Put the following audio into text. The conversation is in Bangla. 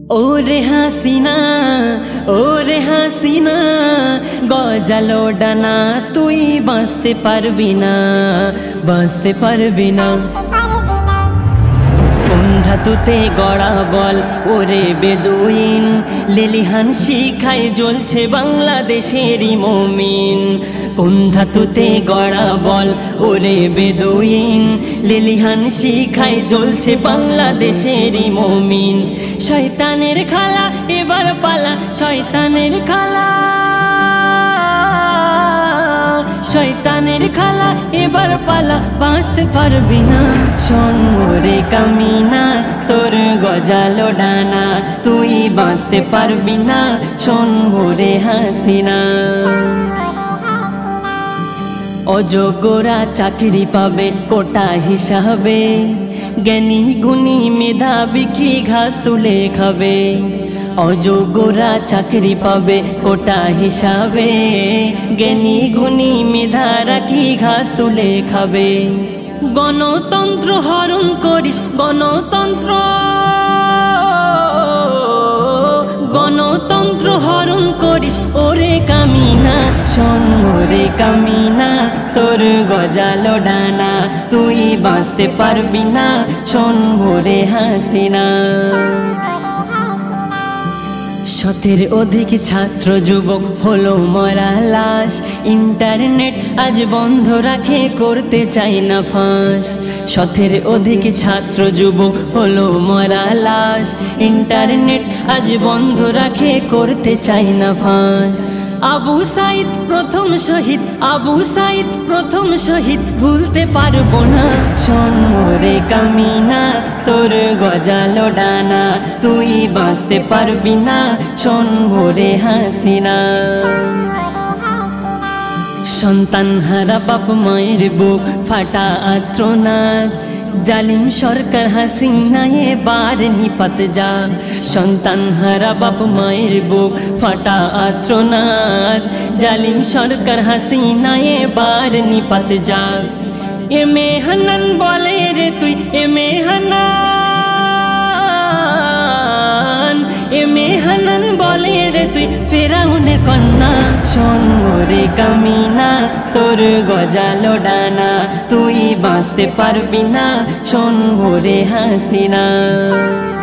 ওরে হাসিনা, ওরে হাসিনা, গজালো ডানা তুই বাঁচতে পারবি না, বাঁচতে পারবি না। কোন ধাতুতে গড়া বল ওরে বেদুইন, লেলিহান শিখায় জ্বলছে বাংলাদেশেরই মমিন। কোন ধাতুতে গড়া বল ওরে বেদুইন, লেলিহান শিখায় জ্বলছে বাংলাদেশেরই মমিন। শয়তানের খালা এবার পালা, শয়তানের খালা, শয়তানের খালা এবার পালা, বাঁচতে পারবি না। শোন ওরে কামিনা, তোর গজালো ডানা তুই বাঁচতে পারবি না। শোন ওরে হাসিনা, অযোগ্যরা চাকরি পাবে কোটা হিসাবে, জ্ঞানী গুণী মেধাবী কি ঘাস তুলে খাবে। অযোগ্যরা চাকরি পাবে কোটা হিসাবে, জ্ঞানী গুণী মেধারা কি ঘাস তুলে খাবে। গণতন্ত্র হরণ করিস, গণতন্ত্র, গণতন্ত্র হরণ করিস ওরে কামিনা। শোন ওরে কামিনা, তোর গজালো ডানা তুই বাঁচতে পারবি না। শোন ওরে হাসিনা, শতের অধিক ছাত্র যুবক হলো মরা লাশ, ইন্টারনেট আজ বন্ধ রাখে করতে চাই না ফাঁস। শতের অধিক ছাত্র যুবক হলো মরা লাশ, ইন্টারনেট আজ বন্ধ রাখে করতে চাই না ফাঁস। আবু সাইদ প্রথম শহীদ, আবু সাইদ প্রথম শহীদ ভুলতে পারবো না। শোন ওরে কামিনা, তোর গজালো ডানা তুই বাঁচতে পারবি না। শোন ওরে হাসিনা, সন্তান হারা বাপ মায়ের বুক ফাটা আর্তনাদ, জালিম সরকার হাসিনা এবার নিপাত যা। সন্তান হারা বাপ মায়ের বুক ফাটা আর্তনাদ, জালিম সরকার হাসিনা এবার নিপাত যা। এম এ হান্নান বলে রে তুই, M A Hannan, M A Hannan বলে রে তুই ফেরাউনের কন্যা। শোন ওরে কামিনা, তোর গজালো ডানা তুই বাঁচতে পারবি না। শোন ওরে হাসিনা।